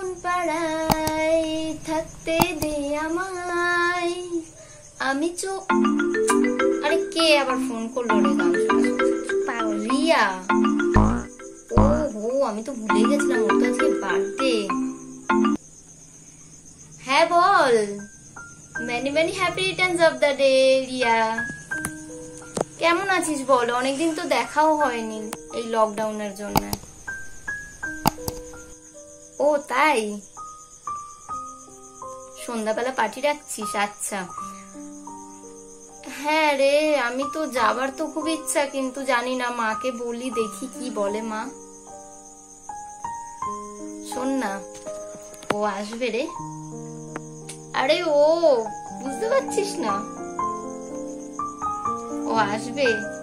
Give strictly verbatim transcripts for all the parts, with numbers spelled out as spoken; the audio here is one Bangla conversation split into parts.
পাড়ায় থাকতে দে আমায়, আমি চুপ। আরে কে আবার ফোন করলো রে? গান শোনা রিয়া। ও হো, আমি তো ভুলে গেছিলাম ওর তো আজকে বার্থডে। হ্যাঁ বল। Many many happy returns of the day Riya. কেমন আছিস বল? অনেকদিন তো দেখাও হয়নি এই লকডাউনের জন্য। ও তাই, সন্ধ্যাবেলা পার্টি রাখছিস? আচ্ছা হ্যাঁ রে, আমি তো যাবার তো খুব ইচ্ছা, কিন্তু জানি না, মাকে বলি দেখি কি বলে মা। শোন না, ও আসবে রে। আরে ও বুঝতে পারছিস না, ও আসবে।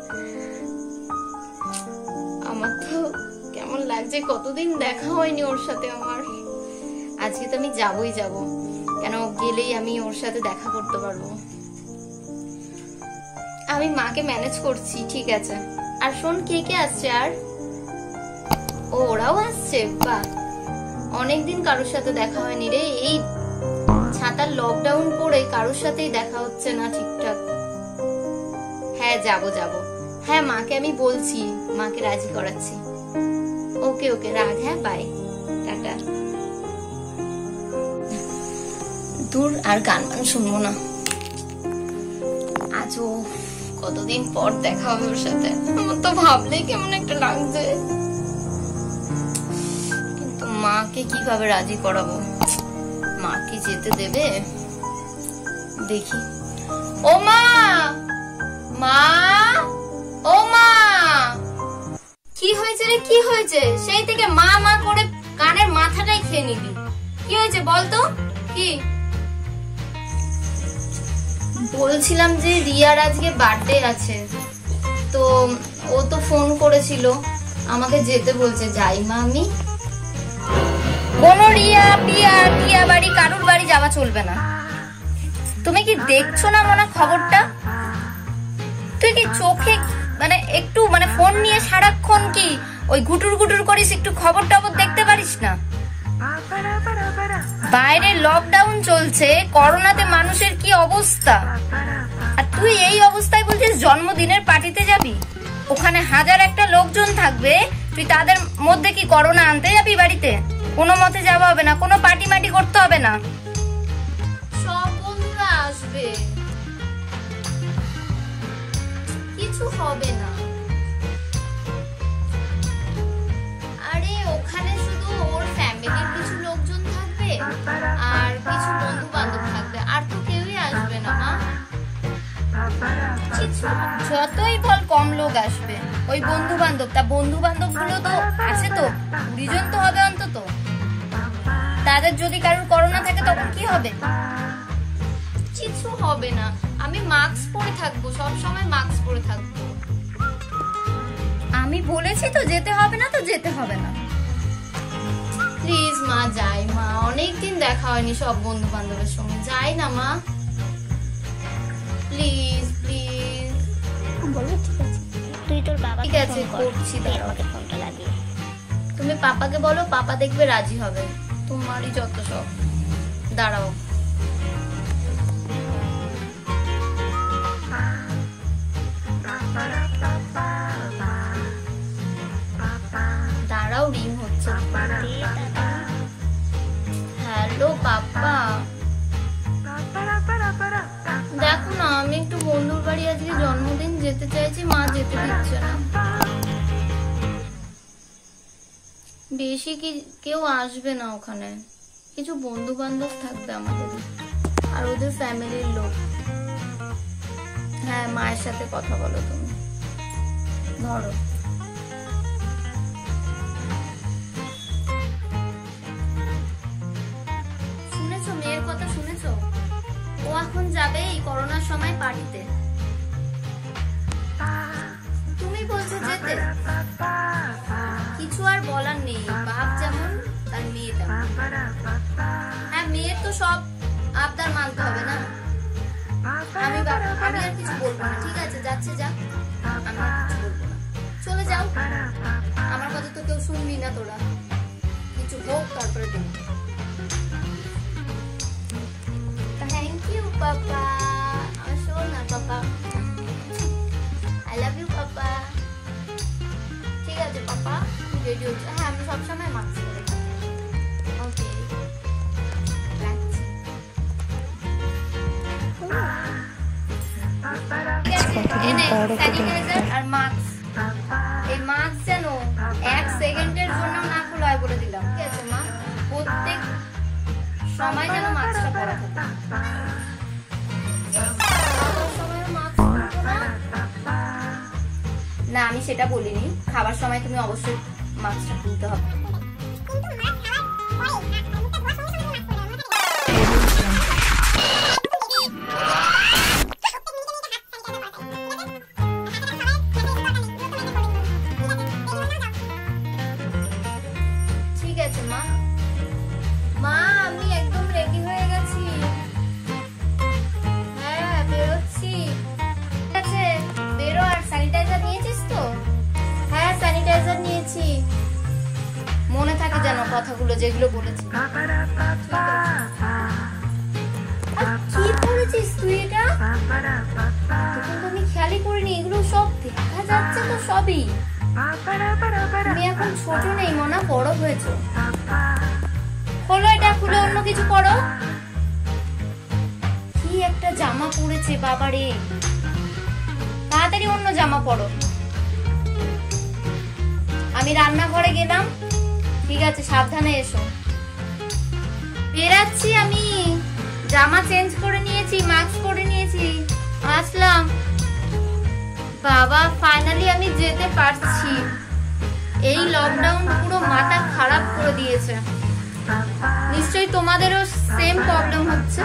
আমার তো কেমন লাগছে, কতদিন দেখা হয়নি ওর সাথে আমার। আজকে তো আমি যাবই যাব, কেন গেলেই আমি ওর সাথে দেখা করতে পারবো। আমি মাকে ম্যানেজ করছি, ঠিক আছে। আর শোন, কে কে আসছে? আর ও ওরাও আসছে? বাহ, অনেকদিন কারোর সাথে দেখা হয়নি রে। এই ছাতার লকডাউন পড়ে কারোর সাথেই দেখা হচ্ছে না ঠিকঠাক। হ্যাঁ যাব যাব, হ্যাঁ মাকে আমি বলছি, মাকে রাজি করাচ্ছি। ওকে ওকে রাগ, হ্যাঁ বাই, টাটা। দূর, আর গান গান শুনবো না। আজও কতদিন পর দেখা হবে ওর সাথে, আমার তো ভাবলেই কেমন একটা লাগছে। কিন্তু মাকে কিভাবে রাজি করাবো? মা কি যেতে দেবে? দেখি। ও মা, মা, ও মা, কি হয়েছে রে? কি হয়েছে? সেই থেকে মা মা করে কানের মাথাটাই খেয়ে নিবি। কি হয়েছে বলতো? কি বলছিলাম যে রিয়ার আজকে বার্থডে আছে, তো ও তো ফোন করেছিল, আমাকে যেতে বলছে। যাই মা আমি? কোন রিয়া পিয়া টিয়া বাড়ি কারুর বাড়ি যাওয়া চলবে না। তুমি কি দেখছো না মনে খবরটা? তুই কি চোখে মানে একটু মানে ফোন নিয়ে সারাক্ষণ কি ওই গুটুর গুটুর করিস? একটু খবর টবর দেখতে পারিস না? বাইরে লকডাউন চলছে, করোনাতে মানুষের কি অবস্থা, আর তুই এই অবস্থায় বলছিস জন্মদিনের পার্টিতে যাবি? ওখানে হাজার একটা লোকজন থাকবে, তুই তাদের মধ্যে কি করোনা আনতে যাবি বাড়িতে? কোনো মতে যাওয়া হবে না, কোনো পার্টি মাটি করতে হবে না। সব বন্ধুরা আসবে, কিছু হবে না। আরে ওখানে শুধু ওর ফ্যামিলির কিছু লোকজন থাকবে আর কিছু বন্ধু বান্ধব থাকবে, আর তো কেউই আসবে না মা। যতই বল কম লোক আসবে, ওই বন্ধু বান্ধব, তা বন্ধু বান্ধব গুলো তো আছে, তো কুড়ি জন তো হবে অন্তত। তাদের যদি কারোর করোনা থাকে তখন কি হবে? কিছু হবে না, আমি মাস্ক পরে থাকবো, সব সময় মাস্ক পরে থাকবো। আমি বলেছি তো যেতে হবে না, তো যেতে হবে না। প্লিজ মা, যাই মা, অনেকদিন দেখা হয়নি সব বন্ধু বান্ধবের সঙ্গে, যাই না মা, প্লিজ প্লিজ। বলো ঠিক আছে, তুই তোর বাবা ঠিক আছে করছি, আমাকে ফোনটা লাগিয়ে। তুমি পাপাকে বলো, পাপা দেখবে রাজি হবে। তোমারই যত সব। দাঁড়াও, দাঁড়াও, রিং হচ্ছে। হ্যালো পাপা, দেখো না, আমি একটু বন্ধুর বাড়ি আজকে জন্মদিন যেতে চাইছি, মা যেতে দিচ্ছে না। বেশি কি কেউ আসবে না ওখানে, কিছু বন্ধু বান্ধব থাকবে আমাদের আর ওদের ফ্যামিলির লোক। হ্যাঁ, মায়ের সাথে কথা বলো তুমি, ধরো। শুনেছো মেয়ের কথা? শুনেছো? ও এখন যাবে এই করোনার সময় পার্টিতে। তুমি বলছো যেতে, কিছু আর বলার নেই, বাপ যেমন তার মেয়ে তেমন। হ্যাঁ, মেয়ের তো সব আবদার মানতে হবে না। আমি আমি আর কিছু বলবো না, ঠিক আছে? যাচ্ছে যা, আমি আর কিছু বলবো না, চলে যাও। আমার কথা তো কেউ শুনবি না তোরা, কিছু হোক তারপরে দেখবি। রেডি হচ্ছে। হ্যাঁ আমি সবসময় মাস্ক পরে ওকে রাখছি। এনে স্যানিটাইজার আর মাস্ক। এই মাস্ক যেন এক সেকেন্ডের জন্য না খোলা হয় বলে দিলাম, ঠিক আছে মা? প্রত্যেক সময় যেন মাস্কটা পরা থাকে। না আমি সেটা বলিনি, খাবার সময় তুমি অবশ্যই মাস্কটা খুলতে হবে। ঠিক আছে মা। মা আমি একদম রেডি হয়ে গেছি। হ্যাঁ বেরোচ্ছি। ঠিক আছে বেরো। আর স্যানিটাইজার নিয়েছিস তো? হ্যাঁ স্যানিটাইজার নিয়েছি। মনে থাকে যেন কথাগুলো যেগুলো বলেছি। কি করেছিস তুই এটা? তখন তো আমি খেয়ালই করিনি, এগুলো সব দেখা যাচ্ছে তো সবই। তুমি এখন ছোট নেই মনা, বড় হয়েছো। খোলো এটা, খুলে অন্য কিছু করো। কি একটা জামা পরেছে বাবারে, তাড়াতাড়ি অন্য জামা পরো। আমি রান্নাঘরে গেলাম, ঠিক আছে সাবধানে এসো। বেরাচ্ছি আমি, জামা চেঞ্জ করে নিয়েছি, মাস্ক পরে নিয়েছি, আসলাম। বাবা ফাইনালি আমি যেতে পারছি। এই লকডাউন পুরো মাথা খারাপ করে দিয়েছে। নিশ্চয়ই তোমাদেরও সেম প্রবলেম হচ্ছে।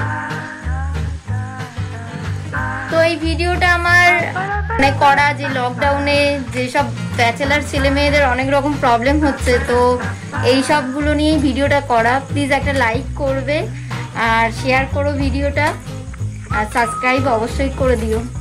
তো এই ভিডিওটা আমার মানে করা যে লকডাউনে যেসব ব্যাচেলার ছেলে মেয়েদের অনেক রকম প্রবলেম হচ্ছে, তো এই সবগুলো নিয়েই ভিডিওটা করা। প্লিজ একটা লাইক করবে আর শেয়ার করো ভিডিওটা, আর সাবস্ক্রাইব অবশ্যই করে দিও।